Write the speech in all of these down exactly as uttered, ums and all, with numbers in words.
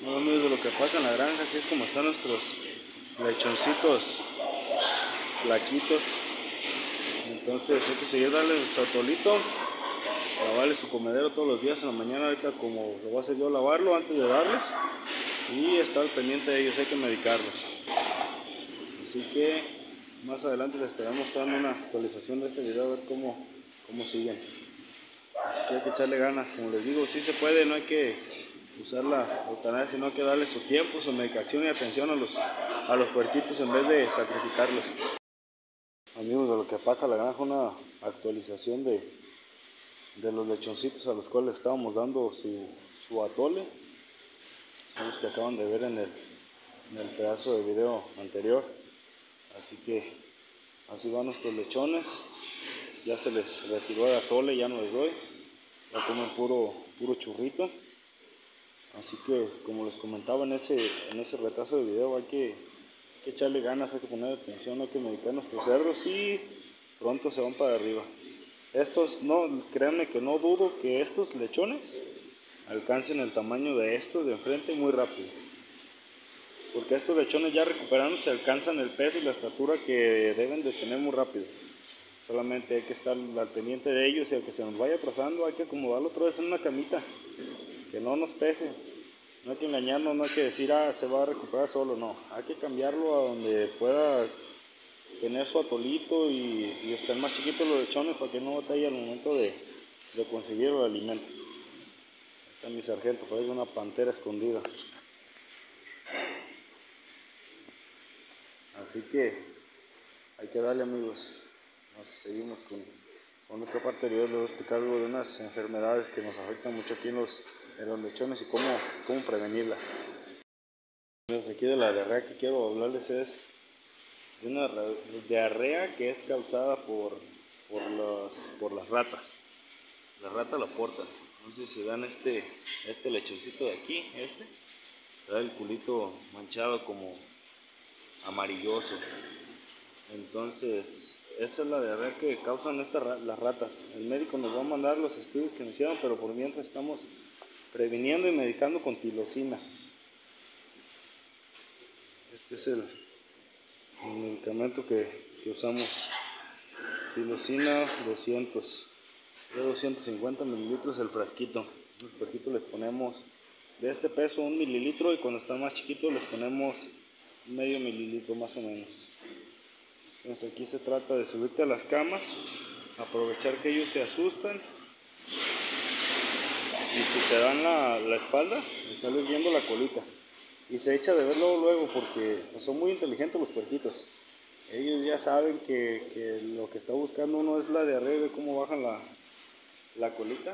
No, amigos, de lo que pasa en la granja, así es como están nuestros lechoncitos flaquitos. Entonces hay que seguir darle su atolito, lavarle su comedero todos los días en la mañana. Ahorita como lo voy a hacer yo, lavarlo antes de darles y estar pendiente de ellos, hay que medicarlos. Así que más adelante les estaré mostrando una actualización de este video, a ver cómo, cómo siguen. Así que hay que echarle ganas, como les digo, sí se puede, no hay que usar la eutanasia, sino hay que darle su tiempo, su medicación y atención a los, a los puerquitos en vez de sacrificarlos. Amigos, de lo que pasa la granja, una actualización de, de los lechoncitos a los cuales estábamos dando su, su atole. Son los que acaban de ver en el, en el pedazo de video anterior. Así que así van nuestros lechones. Ya se les retiró el atole, ya no les doy. Ya comen puro, puro churrito. Así que, como les comentaba en ese, en ese retraso de video, hay que, hay que echarle ganas, hay que poner atención, hay que medicar a nuestros cerdos y pronto se van para arriba. Estos, no, créanme que no dudo que estos lechones alcancen el tamaño de estos de enfrente muy rápido. Porque estos lechones ya recuperándose alcanzan el peso y la estatura que deben de tener muy rápido. Solamente hay que estar al pendiente de ellos y al que se nos vaya atrasando hay que acomodarlo otra vez en una camita. Que no nos pese, no hay que engañarnos, no hay que decir, ah, se va a recuperar solo, no, hay que cambiarlo a donde pueda tener su atolito y, y estén más chiquitos los lechones para que no batalle al momento de, de conseguir el alimento. Ahí está mi sargento, parece una pantera escondida. Así que hay que darle, amigos. Nos seguimos con, con otra parte del video. Les voy a explicar algo de unas enfermedades que nos afectan mucho aquí en los, en los lechones y cómo, cómo prevenirla. Aquí de la diarrea que quiero hablarles es de una diarrea que es causada por, por, los, por las ratas. Las ratas la portan. No sé si dan este, este lechoncito de aquí, este, da el culito manchado como amarilloso. Entonces, esa es la diarrea que causan estas, las ratas. El médico nos va a mandar los estudios que nos hicieron, pero por mientras estamos previniendo y medicando con tilosina. Este es el, el medicamento que, que usamos. Tilosina doscientos, de doscientos cincuenta mililitros el frasquito. En el frasquito les ponemos de este peso un mililitro y cuando están más chiquitos les ponemos medio mililitro más o menos. Entonces aquí se trata de subirte a las camas, aprovechar que ellos se asustan y si te dan la, la espalda, estarles viendo la colita y se echa de ver luego, luego porque pues, son muy inteligentes los puerquitos. Ellos ya saben que, que lo que está buscando uno es la diarrea, ve cómo bajan la, la colita.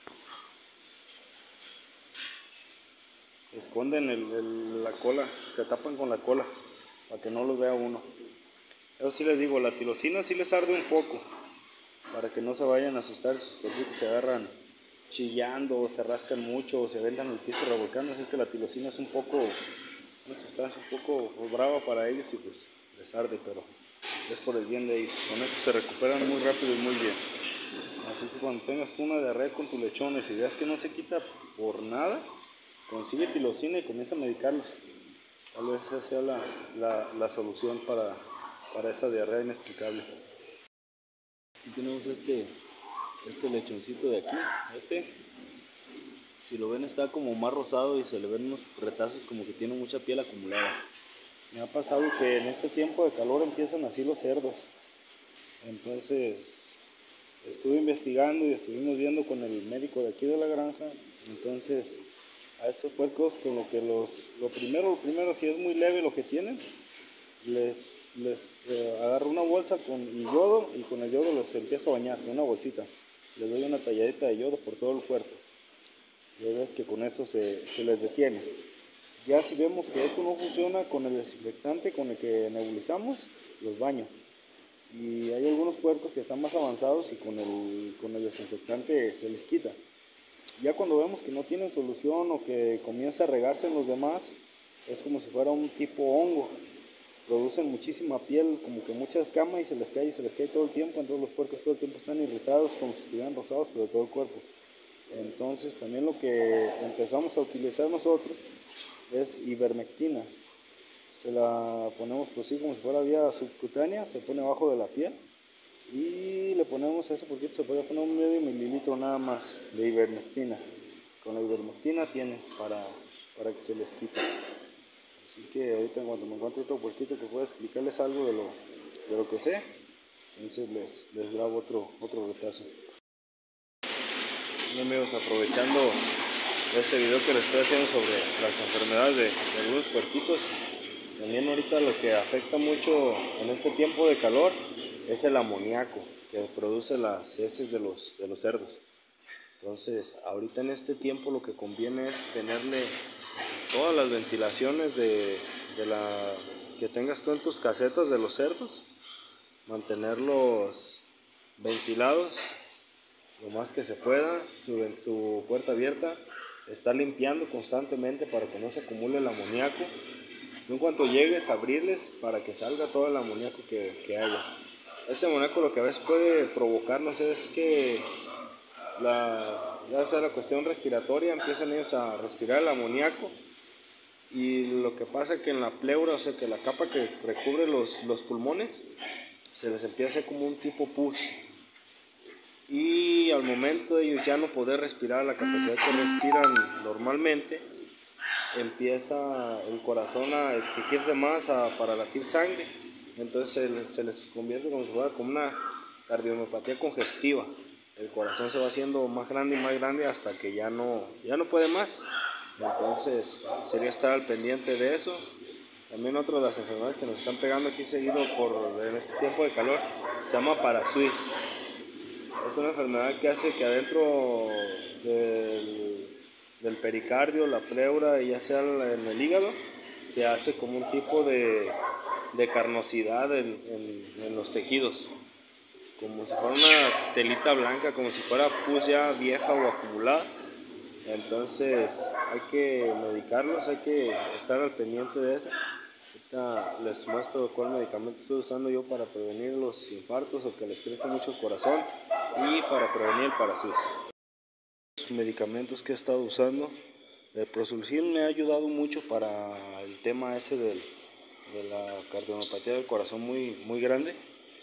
Esconden el, el, la cola, se tapan con la cola para que no los vea uno. Eso sí les digo, la tilosina sí les arde un poco, para que no se vayan a asustar si sus puerquitos se agarran chillando, o se rascan mucho, o se aventan al piso revolcando. Es que la tilosina es un poco, una sustancia un poco brava para ellos y pues les arde, pero es por el bien de ellos. Con esto se recuperan muy rápido y muy bien. Así que cuando tengas tú una diarrea con tus lechones y veas que no se quita por nada, consigue tilosina y comienza a medicarlos. Tal vez esa sea la, la, la solución para, para esa diarrea inexplicable. Aquí tenemos este, este lechoncito de aquí, este, si lo ven está como más rosado y se le ven unos retazos como que tiene mucha piel acumulada. Me ha pasado que en este tiempo de calor empiezan así los cerdos. Entonces estuve investigando y estuvimos viendo con el médico de aquí de la granja. Entonces a estos puercos con lo que los, lo primero, lo primero si es muy leve lo que tienen, les, les eh, agarro una bolsa con y yodo y con el yodo los empiezo a bañar, con una bolsita. Les doy una talladita de yodo por todo el cuerpo. Y ves que con eso se, se les detiene. Ya si vemos que eso no funciona con el desinfectante con el que nebulizamos, los baño. Y hay algunos puercos que están más avanzados y con el, con el desinfectante se les quita. Ya cuando vemos que no tienen solución o que comienza a regarse en los demás, es como si fuera un tipo hongo. Producen muchísima piel, como que mucha escama y se les cae y se les cae todo el tiempo. Entonces los puercos todo el tiempo están irritados como si estuvieran rosados, pero de todo el cuerpo. Entonces también lo que empezamos a utilizar nosotros es ivermectina. Se la ponemos pues sí como si fuera vía subcutánea, se pone abajo de la piel y le ponemos ese poquito, se puede poner un medio mililitro nada más de ivermectina. Con la ivermectina tiene para, para que se les quite. Así que ahorita cuando me encuentre otro puerquito que pueda explicarles algo de lo, de lo que sé, entonces les, les grabo otro, otro retazo. Bueno, amigos, aprovechando este video que les estoy haciendo sobre las enfermedades de, de algunos puerquitos, también ahorita lo que afecta mucho en este tiempo de calor es el amoníaco que produce las heces de los, de los cerdos. Entonces ahorita en este tiempo lo que conviene es tenerle todas las ventilaciones de, de la que tengas tú en tus casetas de los cerdos, mantenerlos ventilados lo más que se pueda, su, su puerta abierta, estar limpiando constantemente para que no se acumule el amoníaco. En cuanto llegues, abrirles para que salga todo el amoníaco que, que haya. Este amoníaco lo que a veces puede provocarnos es que la, ya sea la cuestión respiratoria, empiezan ellos a respirar el amoníaco y lo que pasa es que en la pleura, o sea que la capa que recubre los, los pulmones, se les empieza a hacer como un tipo pus. Y al momento de ellos ya no poder respirar a la capacidad que respiran normalmente, empieza el corazón a exigirse más a, para latir sangre, entonces se, se les convierte como si fuera como una cardiomiopatía congestiva. El corazón se va haciendo más grande y más grande hasta que ya no, ya no puede más. Entonces sería estar al pendiente de eso. También otra de las enfermedades que nos están pegando aquí seguido por, en este tiempo de calor se llama parasuis. Es una enfermedad que hace que adentro del, del pericardio, la pleura y ya sea en el hígado, se hace como un tipo de, de carnosidad en, en, en los tejidos, como si fuera una telita blanca, como si fuera pus ya vieja o acumulada. Entonces hay que medicarlos, hay que estar al pendiente de eso. Ahorita les muestro cuál medicamento estoy usando yo para prevenir los infartos o que les crezca mucho el corazón y para prevenir el parasuis. Los medicamentos que he estado usando, el Prosulfil me ha ayudado mucho para el tema ese del, de la cardiomopatía del corazón muy, muy grande,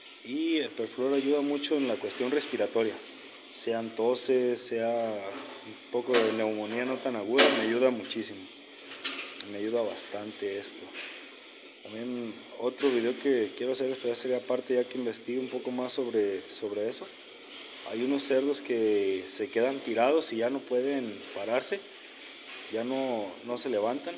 y el Perflor ayuda mucho en la cuestión respiratoria, sean toses, sea un poco de neumonía no tan aguda, me ayuda muchísimo, me ayuda bastante esto. También otro video que quiero hacer después sería parte ya que investigue un poco más sobre, sobre eso. Hay unos cerdos que se quedan tirados y ya no pueden pararse, ya no, no se levantan.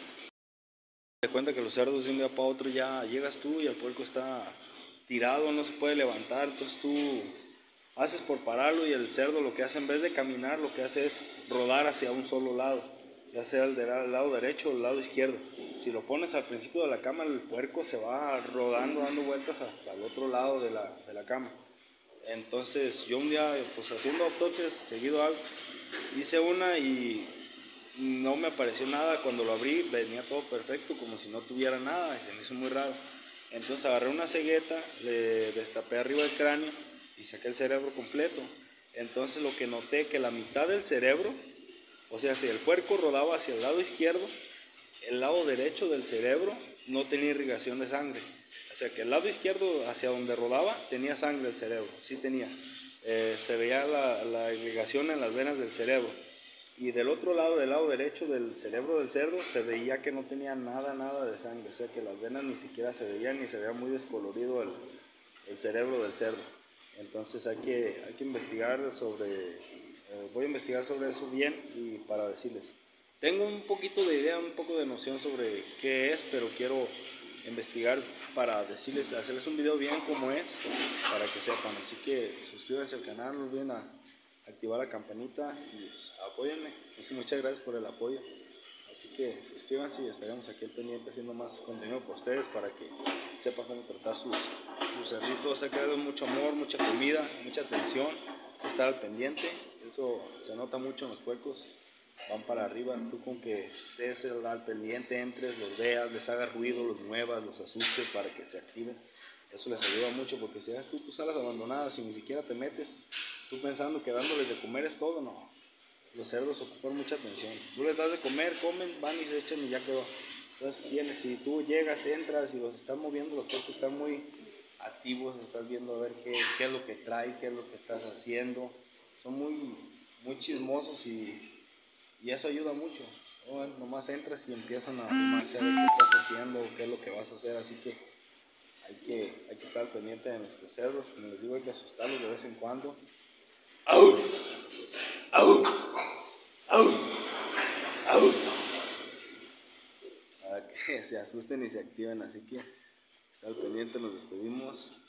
Te cuenta que los cerdos de un día para otro ya llegas tú y el puerco está tirado, no se puede levantar, entonces tú haces por pararlo y el cerdo lo que hace en vez de caminar lo que hace es rodar hacia un solo lado, ya sea el del lado derecho o el lado izquierdo. Si lo pones al principio de la cama, el puerco se va rodando, dando vueltas hasta el otro lado de la, de la cama. Entonces yo un día, pues haciendo autopsias, seguido algo, hice una y no me apareció nada. Cuando lo abrí venía todo perfecto, como si no tuviera nada, y se me hizo muy raro. Entonces agarré una cegueta, le destapé arriba del cráneo y saqué el cerebro completo. Entonces lo que noté que la mitad del cerebro, o sea, si el puerco rodaba hacia el lado izquierdo, el lado derecho del cerebro no tenía irrigación de sangre. O sea que el lado izquierdo hacia donde rodaba tenía sangre el cerebro, sí tenía. Eh, se veía la, la irrigación en las venas del cerebro. Y del otro lado, del lado derecho del cerebro del cerdo, se veía que no tenía nada, nada de sangre. O sea que las venas ni siquiera se veían, ni se veía muy descolorido el, el cerebro del cerdo. Entonces hay que, hay que investigar sobre, eh, voy a investigar sobre eso bien y para decirles. Tengo un poquito de idea, un poco de noción sobre qué es, pero quiero investigar para decirles, hacerles un video bien como es, para que sepan. Así que suscríbanse al canal, no olviden a activar la campanita y pues, apóyenme. Muchas gracias por el apoyo. Así que suscríbanse y estaremos aquí al pendiente haciendo más contenido para ustedes para que sepan cómo tratar sus, sus cerditos. Ha quedado mucho amor, mucha comida, mucha atención, estar al pendiente. Eso se nota mucho en los puercos. Van para arriba, tú con que estés al pendiente, entres, los veas, les hagas ruido, los muevas, los asustes para que se activen. Eso les ayuda mucho, porque si haces tú tus salas abandonadas y ni siquiera te metes, tú pensando que dándoles de comer es todo, no. los cerdos ocupan mucha atención. Tú les das de comer, comen, van y se echan y ya quedó. Entonces tienes, si tú llegas, entras y los estás moviendo, los puercos están muy activos, estás viendo a ver qué, qué es lo que trae, qué es lo que estás haciendo. Son muy, muy chismosos y, y eso ayuda mucho. ¿No? Nomás entras y empiezan a animarse a ver qué estás haciendo o qué es lo que vas a hacer, así que hay que, hay que estar pendiente de nuestros cerdos. Como les digo, hay que asustarlos de vez en cuando. ¡Au! ¡Au! ¡Au! ¡Au! Para que se asusten y se activen, así que estar pendiente, nos despedimos.